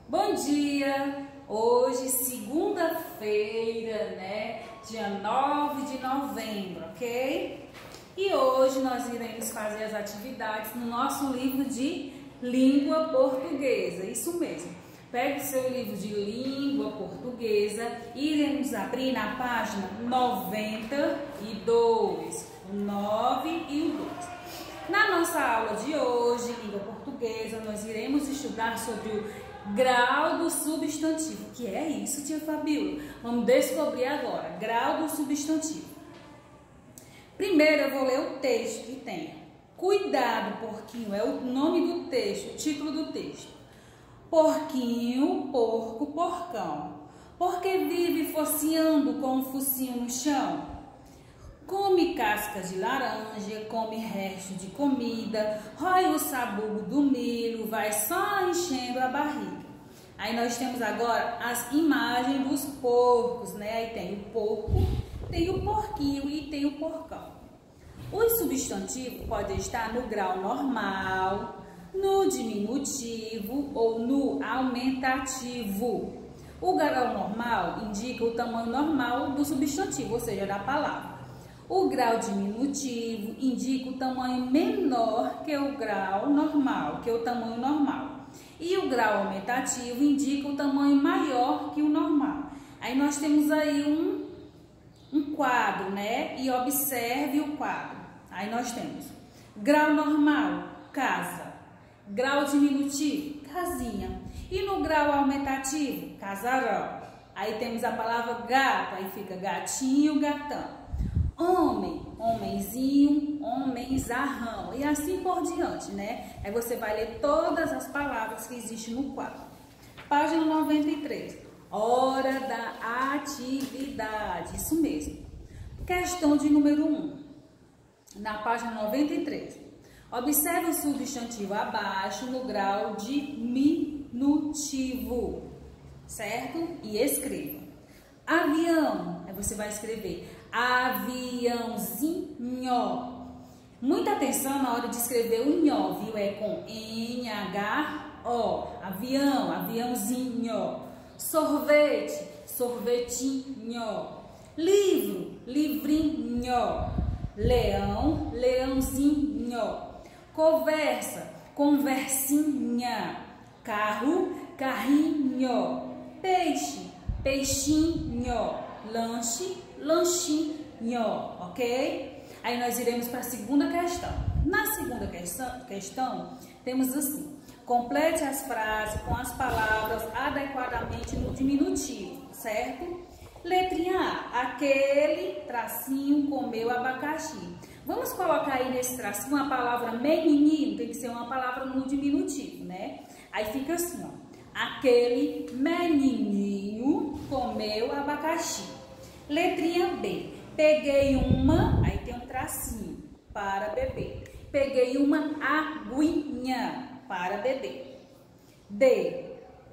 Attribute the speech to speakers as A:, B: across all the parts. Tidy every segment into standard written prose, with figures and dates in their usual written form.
A: Bom dia! Hoje, segunda-feira, né? Dia 9 de novembro, ok? E hoje nós iremos fazer as atividades no nosso livro de língua portuguesa, isso mesmo. Pegue o seu livro de língua portuguesa e iremos abrir na página 92, o 9 e o 2. Na nossa aula de hoje, língua portuguesa, nós iremos estudar sobre o grau do substantivo. O que é isso, tia Fabíola? Vamos descobrir agora. Grau do substantivo. Primeiro eu vou ler o texto que tem. Cuidado, porquinho, é o nome do texto, o título do texto. Porquinho, porco, porcão. Porque vive focinhando com o focinho no chão? Come casca de laranja, come resto de comida, rói o sabugo do milho, vai só enchendo a barriga. Aí nós temos agora as imagens dos porcos, né? Aí tem o porco, tem o porquinho e tem o porcão. Os substantivos podem estar no grau normal, no diminutivo ou no aumentativo. O grau normal indica o tamanho normal do substantivo, ou seja, da palavra. O grau diminutivo indica o tamanho menor que o grau normal, que é o tamanho normal. E o grau aumentativo indica o tamanho maior que o normal. Aí nós temos aí um quadro, né? E observe o quadro. Aí nós temos grau normal, casa. Grau diminutivo, casinha. E no grau aumentativo, casarão. Aí temos a palavra gato, aí fica gatinho, gatão. Homem, homenzinho, homenzarrão e assim por diante, né? Aí você vai ler todas as palavras que existem no quadro. Página 93. Hora da atividade, isso mesmo. Questão de número 1. Na página 93. Observe o substantivo abaixo no grau diminutivo, certo? E escreva. Avião, aí você vai escrever aviãozinho. Muita atenção na hora de escrever o nho, viu? É com N-H-O. Avião, aviãozinho. Sorvete, sorvetinho. Livro, livrinho. Leão, leãozinho. Conversa, conversinha. Carro, carrinho. Peixe, peixinho. Lanche, lanchinho, ok? Aí nós iremos para a segunda questão. Na segunda questão, temos assim: complete as frases com as palavras adequadamente no diminutivo, certo? Letrinha A, aquele tracinho comeu abacaxi. Vamos colocar aí nesse tracinho uma palavra menininho, tem que ser uma palavra no diminutivo, né? Aí fica assim, ó: aquele menininho comeu abacaxi. Letrinha B, peguei uma, aí tem um tracinho, para beber. Peguei uma aguinha para beber. D,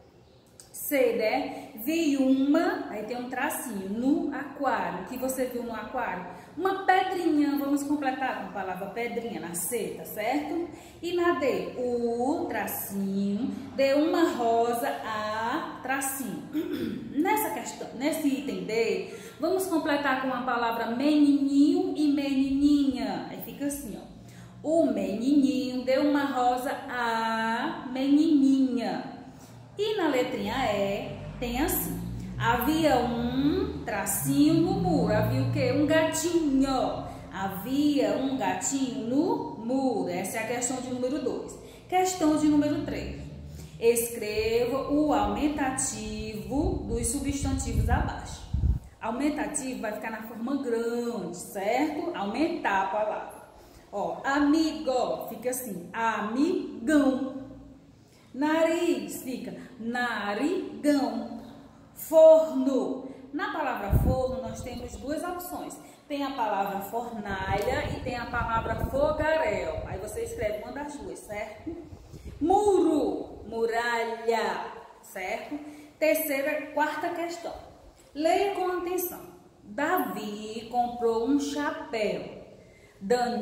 A: C, né? Vi uma, aí tem um tracinho, no aquário. O que você viu no aquário? Uma pedrinha, vamos completar com a palavra pedrinha na C, tá certo? E na D, o tracinho, de uma rosa a tracinho. Nessa questão, nesse item D, vamos completar com a palavra menininho e menininha. Aí fica assim, ó: o menininho deu uma rosa a menininha. E na letrinha E tem assim: havia um tracinho no muro. Havia o quê? Um gatinho. Havia um gatinho no muro. Essa é a questão de número 2. Questão de número 3. Escreva o aumentativo dos substantivos abaixo. Aumentativo vai ficar na forma grande, certo? Aumentar a palavra. Ó, amigo fica assim: amigão. Nariz fica narigão. Forno. Na palavra forno nós temos duas opções. Tem a palavra fornalha e tem a palavra fogaréu. Aí você escreve uma das duas, certo? Muro, muralha, certo? Quarta questão. Leia com atenção. Davi comprou um chapéu.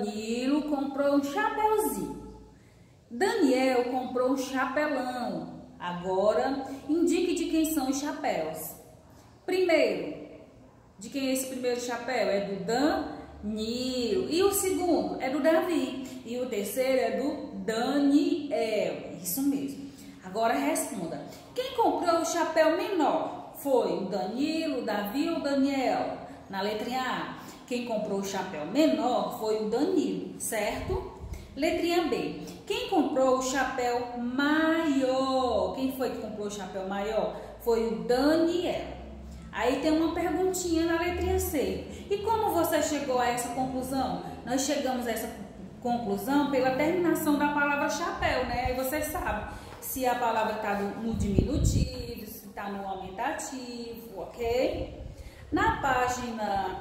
A: Danilo comprou um chapéuzinho. Daniel comprou um chapelão. Agora, indique de quem são os chapéus. Primeiro, de quem é esse primeiro chapéu? É do Danilo. E o segundo é do Davi. E o terceiro é do Daniel. Isso mesmo. Agora responda. Quem comprou o chapéu menor? Foi o Danilo, o Davi ou o Daniel? Na letrinha A. Quem comprou o chapéu menor foi o Danilo, certo? Letrinha B. Quem comprou o chapéu maior? Quem foi que comprou o chapéu maior? Foi o Daniel. Aí tem uma perguntinha na letrinha C. E como você chegou a essa conclusão? Nós chegamos a essa conclusão pela terminação da palavra chapéu, né? Aí você sabe se a palavra está no diminutivo, se está no aumentativo, ok? Na página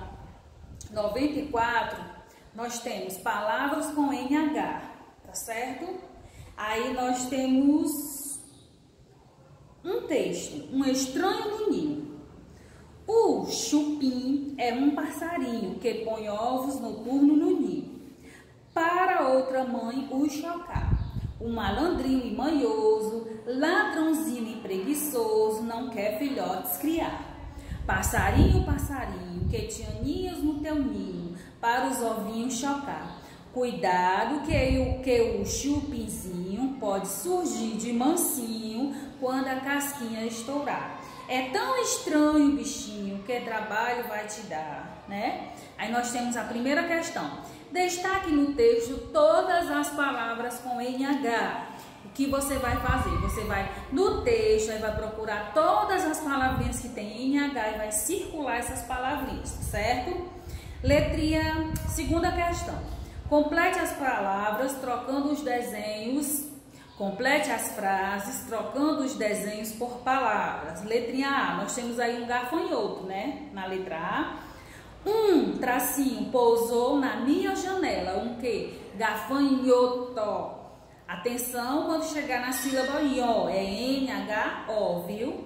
A: 94, nós temos palavras com NH, tá certo? Aí nós temos um texto, um estranho no ninho. O chupim é um passarinho que põe ovos noturnos no ninho, para outra mãe o chocar. O malandrinho e manhoso, ladrãozinho e preguiçoso, não quer filhotes criar. Passarinho, passarinho, que te aninhas no teu ninho, para os ovinhos chocar. Cuidado que o chupinzinho pode surgir de mansinho quando a casquinha estourar. É tão estranho o bichinho, que trabalho vai te dar, né? Aí nós temos a primeira questão. Destaque no texto todas as palavras com NH. O que você vai fazer? Você vai no texto, aí vai procurar todas as palavrinhas que tem NH e vai circular essas palavrinhas, certo? Segunda questão. Complete as palavras trocando os desenhos. Complete as frases trocando os desenhos por palavras. Letrinha A, nós temos aí um gafanhoto, né? Na letra A. Um tracinho pousou na minha janela. Um quê? Gafanhoto. Atenção quando chegar na sílaba ió. É N-H-O, viu?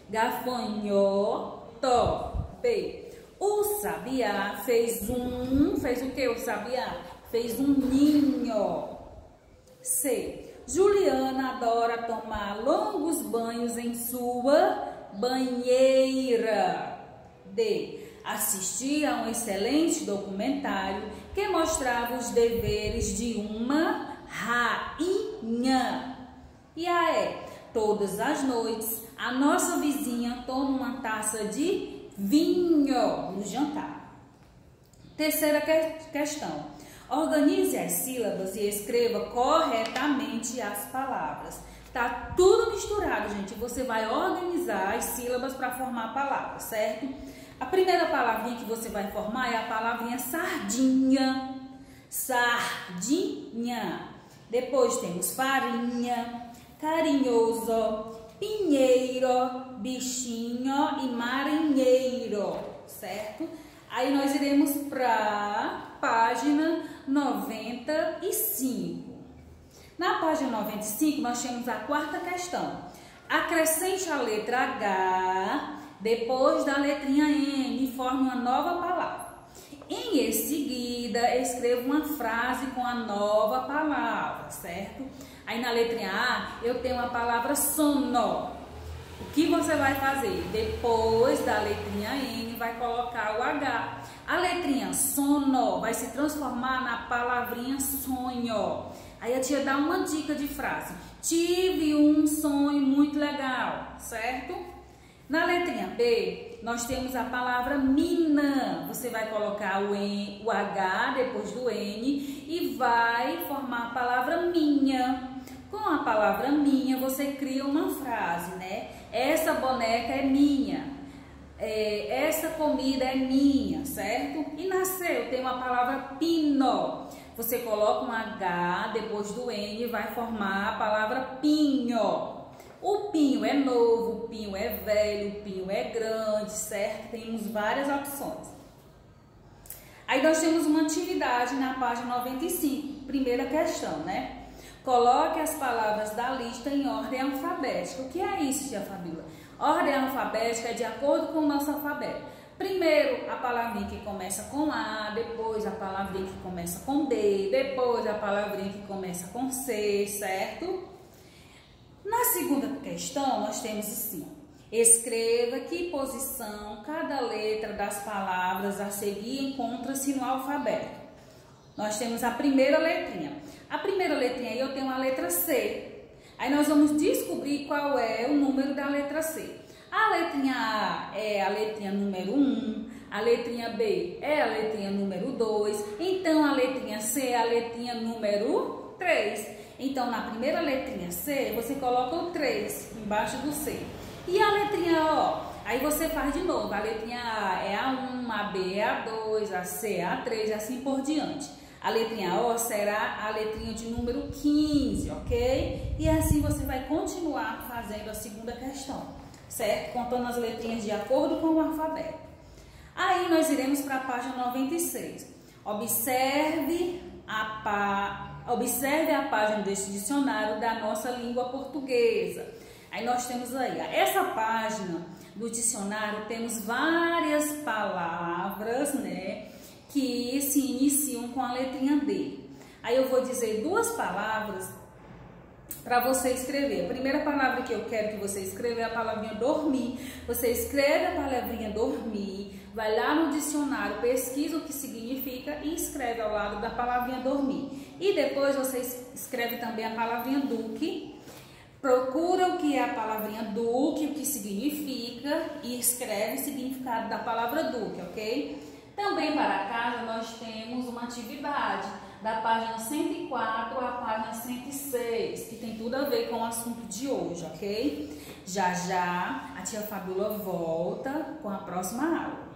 A: Gafanhoto. B. O sabiá fez o que o sabiá? Fez um ninho. C. Juliana adora tomar longos banhos em sua banheira. D. Assistir a um excelente documentário que mostrava os deveres de uma rainha. E a E. Todas as noites, a nossa vizinha toma uma taça de vinho no jantar. Terceira questão. Organize as sílabas e escreva corretamente as palavras. Tá tudo misturado, gente. Você vai organizar as sílabas para formar a palavra, certo? A primeira palavrinha que você vai formar é a palavrinha sardinha. Sardinha. Depois temos farinha, carinhoso, pinheiro, bichinho e marinheiro, certo? Aí nós iremos para página 95. Na página 95 nós temos a quarta questão. Acrescente a letra H depois da letrinha N e forme uma nova palavra. Em seguida, escreva uma frase com a nova palavra, certo? Aí na letrinha A eu tenho a palavra sono. O que você vai fazer? Depois da letrinha N vai colocar o H. A letrinha sono vai se transformar na palavrinha sonho. Aí a tia dá uma dica de frase. Tive um sonho muito legal, certo? Na letrinha B, nós temos a palavra mina. Você vai colocar o H depois do N e vai formar a palavra minha. Com a palavra minha, você cria uma frase, né? Essa boneca é minha. Essa comida é minha, certo? E nasceu, tem uma palavra pino. Você coloca um H depois do N e vai formar a palavra pinho. O pinho é novo, o pinho é velho, o pinho é grande, certo? Temos várias opções. Aí nós temos uma atividade na página 95, primeira questão, né? Coloque as palavras da lista em ordem alfabética. O que é isso, tia Fabíola? Ordem alfabética é de acordo com o nosso alfabeto. Primeiro a palavrinha que começa com A, depois a palavrinha que começa com D, depois a palavrinha que começa com C, certo? Na segunda questão, nós temos assim, ó. Escreva que posição cada letra das palavras a seguir encontra-se no alfabeto. Nós temos a primeira letrinha. A primeira letrinha aí eu tenho a letra C. Aí nós vamos descobrir qual é o número da letra C. A letrinha A é a letrinha número 1, a letrinha B é a letrinha número 2, então a letrinha C é a letrinha número 3. Então na primeira letrinha C você coloca o 3 embaixo do C. E a letrinha O? Aí você faz de novo, a letrinha A é a 1, a B é a 2, a C é a 3 e assim por diante. A letrinha O será a letrinha de número 15, ok? E assim você vai continuar fazendo a segunda questão, certo? Contando as letrinhas de acordo com o alfabeto. Aí nós iremos para a página 96. Observe a página deste dicionário da nossa língua portuguesa. Aí nós temos aí, essa página do dicionário, temos várias palavras, né, que se iniciam com a letrinha D. Aí eu vou dizer duas palavras para você escrever. A primeira palavra que eu quero que você escreva é a palavrinha dormir. Você escreve a palavrinha dormir, vai lá no dicionário, pesquisa o que significa e escreve ao lado da palavrinha dormir. E depois você escreve também a palavrinha duque. Procura o que é a palavrinha duque, o que significa e escreve o significado da palavra duque, ok? Também para casa nós temos uma atividade da página 104 à página 106, que tem tudo a ver com o assunto de hoje, ok? Já já a tia Fabíola volta com a próxima aula.